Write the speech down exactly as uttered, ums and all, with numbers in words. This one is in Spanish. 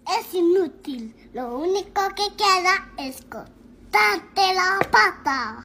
es inútil. Lo único que queda es cortarte la pata.